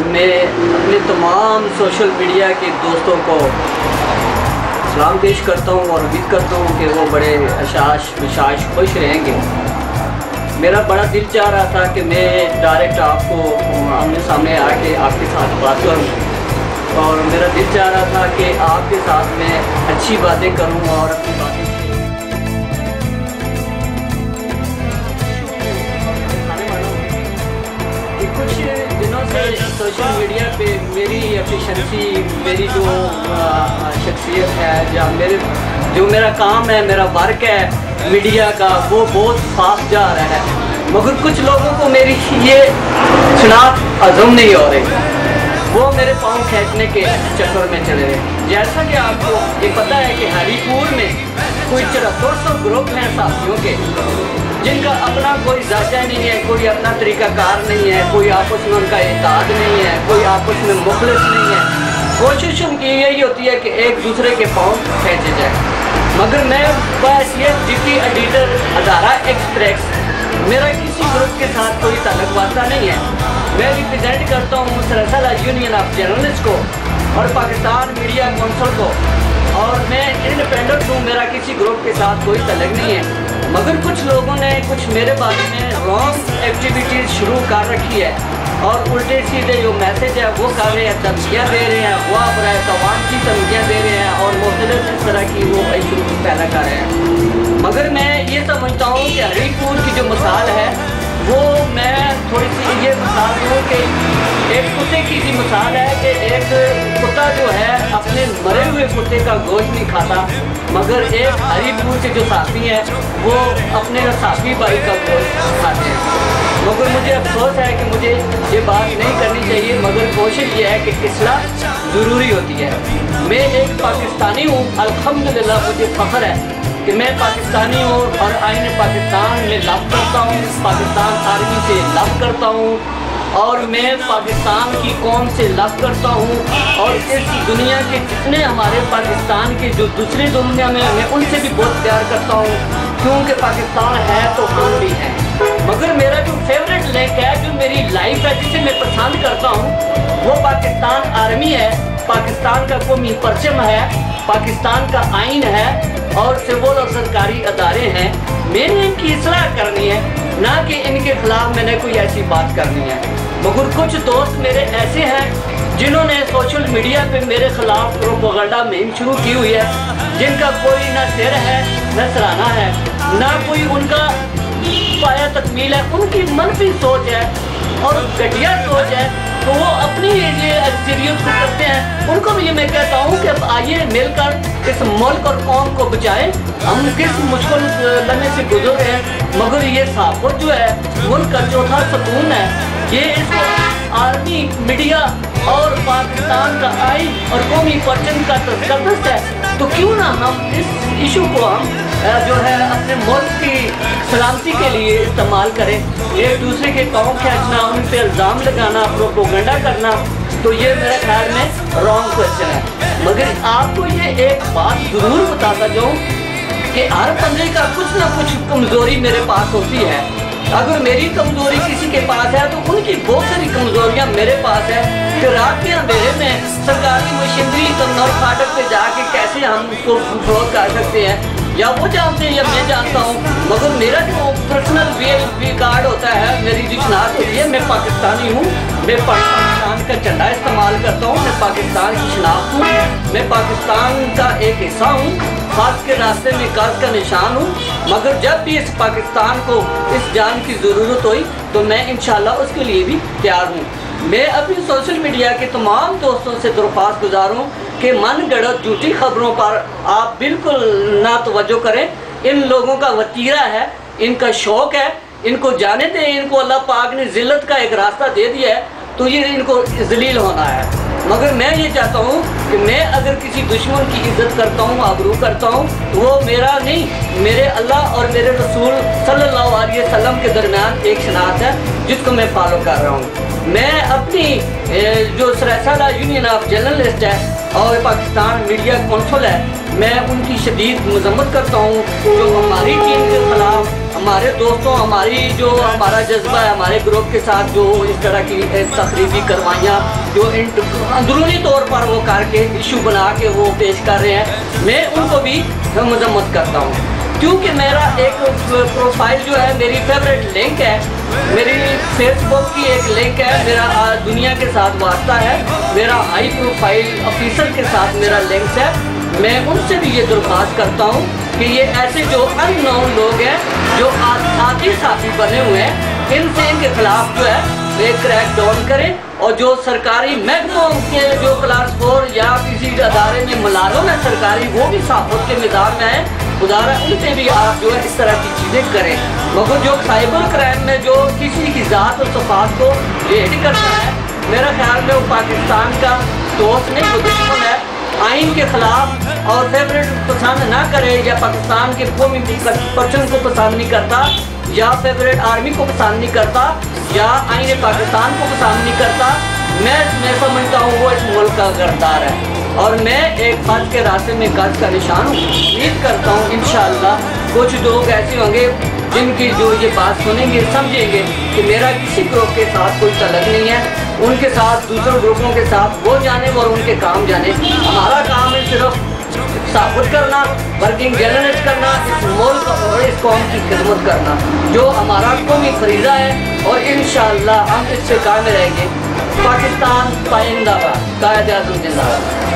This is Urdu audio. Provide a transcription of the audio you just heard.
میں اپنے تمام سوشل میڈیا کے دوستوں کو سلام پیش کرتا ہوں اور امید کرتا ہوں کہ وہ بڑے بشاش خوش رہیں گے۔ میرا بڑا دل چاہ رہا تھا کہ میں ڈائریکٹ آپ کو آمنے سامنے آ کے آپ کے ساتھ بات کروں، اور میرا دل چاہ رہا تھا کہ آپ کے ساتھ میں اچھی باتیں کروں اور اپنی باتیں کچھ دنوں سے سوشل میڈیا پہ میری ایفیشنسی، میری جو شخصیت ہے، جو میرا کام ہے، میرا ورک ہے میڈیا کا، وہ بہت فاسٹ جا رہا ہے، مگر کچھ لوگوں کو میری یہ شناخت ہضم نہیں ہو رہی، وہ میرے پاؤں کھینچنے کے چکر میں چلے گئے۔ جیسا کہ آپ کو یہ پتہ ہے کہ ہری پور میں کوئی 7400 گروپ ہیں صحافیوں کے، جن کا اپنا کوئی ذائقہ نہیں ہے، کوئی اپنا طریقہ کار نہیں ہے، کوئی آپس میں ان کا اتحاد نہیں ہے، کوئی آپس میں مخلص نہیں ہے۔ کوشش ان کی یہی ہوتی ہے کہ ایک دوسرے کے پاؤں کھینچے جائے، مگر میں بس یہ ڈپٹی ایڈیٹر ادارہ ایکسپریس، میرا کسی گروپ کے ساتھ کوئی تعلق واسطہ نہیں ہے۔ میں ریپرزینٹ کرتا ہوں سرسلہ یونین آف جرنلسٹ کو اور پاکستان میڈیا کونسل کو، اور میں انڈیپینڈنٹ ہوں، میرا کسی گروپ کے ساتھ کوئی تعلق نہیں ہے، مگر کچھ لوگوں نے میرے بارے میں رانگ ایکٹیویٹیز شروع کر رکھی ہے اور الٹے سیدھے جو میسج ہے وہ کر رہے ہیں، دھمکیاں دے رہے ہیں، وہ برائے تاوان کی دھمکیاں دے رہے ہیں اور مختلف اس طرح کی وہ ایشو پیدا کر رہے ہیں۔ مگر میں یہ سمجھتا ہوں کہ ہری پور کی جو مثال ہے وہ میں تھوڑی سی یہ مثال دوں کہ ایک کتے کی سی مثال ہے کہ ایک کتا جو ہے اپنے مرے ہوئے کتے کا گوشت نہیں کھاتا، مگر ایک ہری پور کے جو صحافی ہیں وہ اپنے صحافی بھائی کا گوشت کھاتے ہیں۔ مگر مجھے افسوس ہے کہ مجھے یہ بات نہیں کرنی چاہیے، مگر کوشش یہ ہے کہ اصلاح ضروری ہوتی ہے۔ میں ایک پاکستانی ہوں، الحمدللہ مجھے فخر ہے کہ میں پاکستانی ہوں اور آئین پاکستان میں لو کرتا ہوں، پاکستان آرمی سے لو کرتا ہوں، اور میں پاکستان کی قوم سے لو کرتا ہوں، اور اس دنیا کے جتنے ہمارے پاکستان کے جو دوسری دنیا میں ان سے بھی بہت پیار کرتا ہوں، کیونکہ پاکستان ہے تو ہم بھی ہیں۔ مگر میرا جو فیوریٹ لنک ہے، جو میری لائف ہے، جسے میں پسند کرتا ہوں، وہ پاکستان آرمی ہے، پاکستان کا قومی پرچم ہے، پاکستان کا آئین ہے اور سول اور سرکاری ادارے ہیں۔ میں نے ان کی اصلاح کرنی ہے، نہ کہ ان کے خلاف میں نے کوئی ایسی بات کرنی ہے۔ مگر کچھ دوست میرے ایسے ہیں جنہوں نے سوشل میڈیا پہ میرے خلاف پروپیگنڈا مہم شروع کی ہوئی ہے، جن کا کوئی نہ سر ہے نہ سرانہ ہے، نہ کوئی ان کا پایا تکمیل ہے، ان کی منفی سوچ ہے اور گھٹیا سوچ ہے، تو وہ اپنی یہ اکثریت کو کرتے ہیں۔ ان کو بھی یہ میں کہتا ہوں کہ اب آئیے مل کر اس ملک اور قوم کو بچائیں۔ ہم کس مشکل لمحے سے گزر رہے ہیں، مگر یہ صحافت جو ہے ملک کا چوتھا ستون ہے، یہ اس آرمی، میڈیا اور پاکستان کا آئین اور قومی پرچم کا تقدس ہے، تو کیوں نہ ہم اس ایشو کو ہم جو ہے اپنے ملک کی سلامتی کے لیے استعمال کریں۔ ایک دوسرے کے پاؤں کھینچنا، ان پہ الزام لگانا، پروپیگنڈا کرنا، تو یہ میرے خیال میں رانگ کوسچن ہے۔ مگر آپ کو یہ ایک بات ضرور بتاتا جاؤں کہ ہر بندے کا کچھ نہ کچھ کمزوری میرے پاس ہوتی ہے۔ اگر میری کمزوری کسی کے پاس ہے تو ان کی بہت ساری کمزوریاں میرے پاس ہے کہ رات کے اندھیرے میں سرکاری مشینری کنور فاٹک پہ جا کے کیسے ہم اس کو فروغ کر سکتے ہیں، یا وہ جانتے ہیں یا میں جانتا ہوں، مگر میرا جو پرسنل وی کارڈ ہوتا ہے، میری جو شناخت ہوتی ہے، میں پاکستانی ہوں، میں پاکستان کا جھنڈا استعمال کرتا ہوں، میں پاکستان کی شناخت ہوں، میں پاکستان کا ایک حصہ ہوں، خاص کے راستے میں کاس کا نشان ہوں۔ مگر جب بھی اس پاکستان کو اس جان کی ضرورت ہوئی تو میں انشاءاللہ اس کے لیے بھی تیار ہوں۔ میں اپنی سوشل میڈیا کے تمام دوستوں سے درخواست گزار ہوں کہ من گڑت جھوٹی خبروں پر آپ بالکل نہ توجہ کریں۔ ان لوگوں کا وتیرہ ہے، ان کا شوق ہے، ان کو جانے دیں۔ ان کو اللہ پاک نے ذلت کا ایک راستہ دے دیا ہے، تو یہ ان کو ذلیل ہونا ہے۔ مگر میں یہ چاہتا ہوں کہ میں اگر کسی دشمن کی عزت کرتا ہوں، آبرو کرتا ہوں، تو وہ میرا نہیں، میرے اللہ اور میرے رسول صلی اللہ علیہ وسلم کے درمیان ایک شناخت ہے جس کو میں فالو کر رہا ہوں۔ میں اپنی جو سرسلہ یونین آف جرنلسٹ ہے اور پاکستان میڈیا کونسل ہے، میں ان کی شدید مذمت کرتا ہوں جو ہماری ٹیم کے خلاف हमारे दोस्तों, हमारा जज्बा है, हमारे ग्रुप के साथ जो इस तरह की तकरीबी कार्रवाइयाँ जो अंदरूनी तौर पर वो करके इशू बना के वो पेश कर रहे हैं, मैं उनको भी मजम्मत करता हूँ। क्योंकि मेरा एक प्रोफाइल जो है, मेरी फेवरेट लिंक है, मेरी फेसबुक की एक लिंक है, मेरा दुनिया के साथ वास्ता है, मेरा हाई प्रोफाइल ऑफिसर के साथ मेरा लिंक्स है। मैं उनसे भी ये दरख्वास्त करता हूँ कि ये ऐसे जो अननोन लोग हैं, जो साथी बने हुए हैं, इनके खिलाफ जो है वे क्रैक डाउन करें, और जो सरकारी महकमों के जो क्लास 4 या किसी अदारे में मुलाजिम है सरकारी, वो भी साफत के मैदान में है, खुदारा उनसे भी आप जो है इस तरह की चीज़ें करें। मगर जो साइबर क्राइम में जो किसी की ज़ात और सफात को रेड करता है, मेरा ख्याल में वो पाकिस्तान का दोस्त नहीं, वो दुश्मन है। आइन के खिलाफ और फेवरेट पसंद ना करे, या पाकिस्तान के कौमी पर्सन को पसंद नहीं करता, या फेवरेट आर्मी को पसंद नहीं करता, या आइन पाकिस्तान को पसंद नहीं करता, मैं समझता हूँ वो इस मुल्क का गद्दार है। और मैं एक फर्ज के रास्ते में गज का निशान हूँ। उम्मीद करता हूँ इंशाअल्लाह कुछ लोग ऐसे होंगे जिनकी जो ये बात सुनेंगे, समझेंगे कि मेरा किसी ग्रुप के साथ कोई तल्लुक नहीं है, उनके साथ दूसरे ग्रुपों के साथ वो जाने और उनके काम जाने। हमारा काम है सिर्फ साबित करना, वर्किंग जर्नलिस्ट करना, इस मुल्क और इस कौम की खिदमत करना, जो हमारा कौमी फरीज़ा है, और इंशाअल्लाह हम इससे कायम रहेंगे। पाकिस्तान पाइंदाबाद, कायद-ए-आज़म जिंदाबाद।